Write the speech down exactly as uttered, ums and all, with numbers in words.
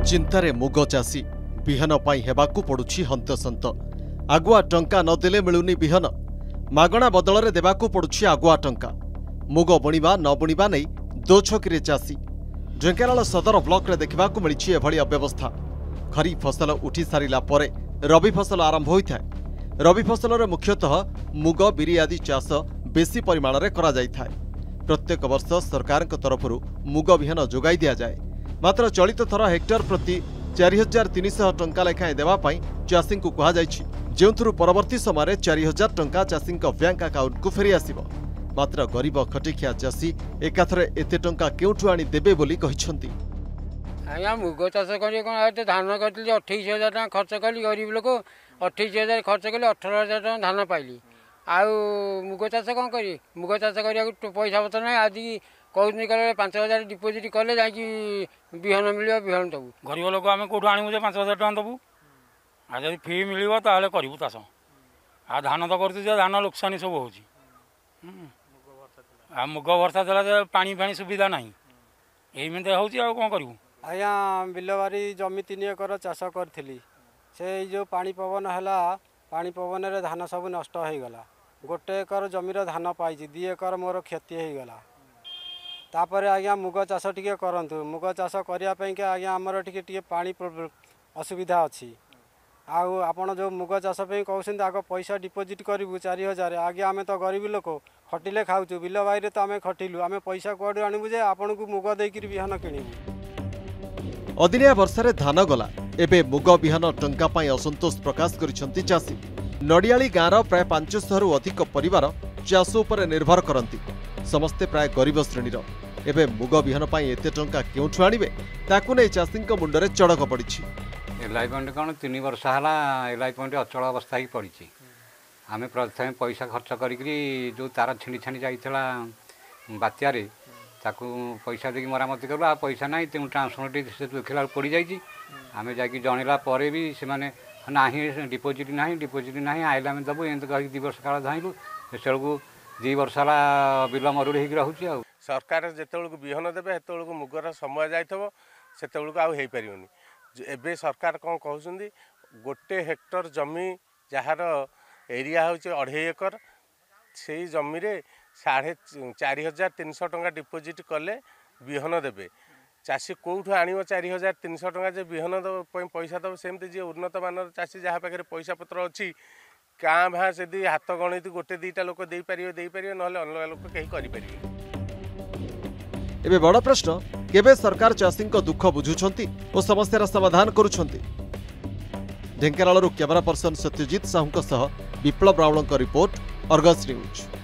चिंतारे मुग चाषी बिहन पाई हेबाकु पड़ुछि हंतसंत। आगुआ टंका नदेले मिलुनी बिहन, मागणा बदଳରେ देबाकु पड़ुछि आगुआ टंका। मुग बुणिबा न बुणिबा नै दोछकिरे चाषी। ढेंकानाल सदर ब्लॉक रे देखिबाकु मिलिछि एभଳି अव्यवस्था। खरीफ फसल उठी सारिला परे रबी फसल आरंभ होइथाय। रबी फसलरे मुख्यतः मुग बिरी आदि चाष बेसी परिमाण रे करा जायथाय। प्रत्येक वर्ष सरकार तरफरु मुग बिहन जोगाई दिया जाए। मात्र चलित थर हेक्टर प्रति चार हजार तीन सौ टंका लेखाएं देवाई चाषी को कहुଯାଇଛି, जो परवर्ती समय चार हजार टंका चाषी बैंक अकाउंट को फेरी आसिब। मात्र गरीब खटिखिया चाषी एकाथरे एते टंका केउठु आनी देबे बोली कहिसंती। आज्ञा मुग चाष कर धान कर अठाईस हजार टाँग खर्च कली, गरीब लोक अठाईस हजार खर्च कली, अठारह हजार टाँग धान पाइली। आउ मुग चाष कौन करी, मुग चाष करा पैसा पतर ना। आज कहते कल पांच हजार डिपोजिट कले बिहन मिल बिहन दबू। गरीब लोक आम कौटू आणु पांच हजार टाँग दबू। आज जब फी मिल करूँ चाष। आ धान तो कर धान लोकसानी सब हो मुग वर्षा देला पानी फाणी सुविधा ना यही हूँ कौन करूँ। आज्ञा बिलबारी जमी तीन एकर चाष करी से जो पानी पवन है पानी पवन रे धान सब नष्ट हो गला। गोटे एकर जमीर धान पाई दी एकर मोर क्षति हो गला। तापर आज्ञा मुग चाष टिके करंतु। मुग चाष करने के आज्ञा आमर टिके टिके पानी असुविधा अच्छी। आउ आपण जो मुग चाष कहते आग पैसा डिपोजिट करूँ चार हजार। आगे आम तो गरीब लोक खटिले खाऊ बिल बाई तो आम खटिलु। आम पैसा कौड़ू आणबू जे आपन को मुग देकर बिहन किणु। अदिनिया वर्षारे धान गला, एबे मुग बिहन टंका पाई असंतोष प्रकाश करिसंती चाषी। नडियाली गाँवर प्राय पांच सौ अधिक परिवार चाष उपर निर्भर करती। समस्ते प्राय गरीब श्रेणीर। एबे मुग बिहन पाई एते टंका केउठु आनिबे ताकु नै चाषींक मुंडरे चड़क पड़िछि। एल आई पॉइंट कौन तीन वर्ष है एल आई पॉइंट अचल अवस्था ही पड़ी। आम प्रथम पैसा खर्च करी जो तार छिणी छाणी जाइला बात्यार ताकू पैसा देकी मरामती करूँ। आ पैसा ना तेणु ट्रांसफर से देखला पड़ जाइए। आम जा जनला भी से ना डिपोजिट ना डिपोजिट ना आइला आम दबू एमती कह दु वर्ष काल धाइलु। से दी वर्ष है बिल मरुड़ी हो रोचे। आ सरकार जिते बिहन देवे से मुगर समय जाइए से आईपारे। एबे सरकार कौन कहते गोटे हेक्टर जमी जार एरिया हूँ अढ़ाई एकर से जमी रे साढ़े चार हजार तीन सौ टंका डिपोजिट कले बिहन देवे। चाषी कौटू आण चार हजार तीन सौ टंका जे बिहन पैसा दब सेमती जी उन्नत मान चाषी जहाँ पाखे पैसा पत्र अच्छी काँ भाँ से हाथ गणित गोटे दीटा लोक दे पारे दे पारे ना अलग लोक कहीं करें। एबे बड़ प्रश्न केबे सरकार चाषी दुख बुझुछंती और समस्यार समाधान करुछंती। ढेंकानालरू camera person Satyajit Sahu Biplab Rawal report, Argus news.